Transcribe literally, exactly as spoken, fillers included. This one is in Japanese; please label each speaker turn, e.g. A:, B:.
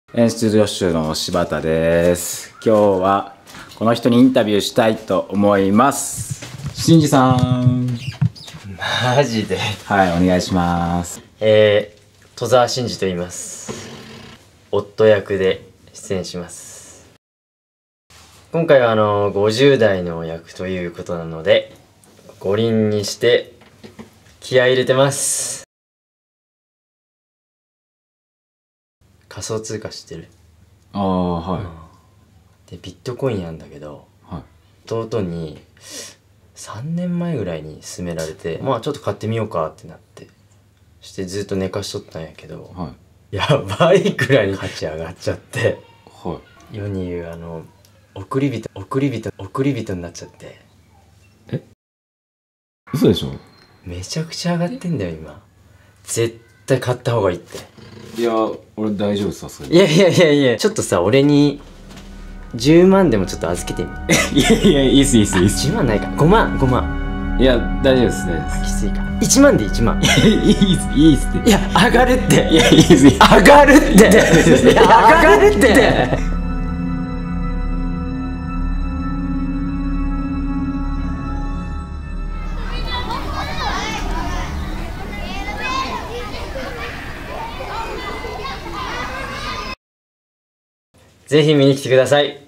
A: 演出助手の柴田です。今日はこの人にインタビューしたいと思います。しんじさん。
B: マジで。
A: はい、お願いします。
B: えー、戸沢慎二と言います。夫役で出演します。今回はあのごじゅう代の役ということなので、五輪にして気合い入れてます。仮想通貨知ってる？
A: ああ、はい、うん、
B: でビットコインなんだけど、
A: はい、
B: 弟にさんねんまえぐらいに勧められて、まあちょっと買ってみようかってなって、してずっと寝かしとったんやけど、はい、やばいくらいに価値上がっちゃって、はい、世に言うあの送り人送り人送り人になっちゃって。
A: え、嘘でしょ？
B: めちゃくちゃ上がってんだよ今。絶対買った方がいいって。
A: いや、俺大丈夫さ、それ。
B: いやいやいやいや、ちょっとさ、俺にじゅうまんでもちょっと預けてみ。
A: いやいや、いいっすいいっすいいっす。
B: じゅうまんないか、ごまんごまん。
A: いや、大丈夫ですね。
B: きついか。いちまんでいちまん。い
A: いいっすいいっすって。
B: いや、上がるって。
A: いや、いいっす。
B: 上がるって。上がるって。ぜひ見に来てください。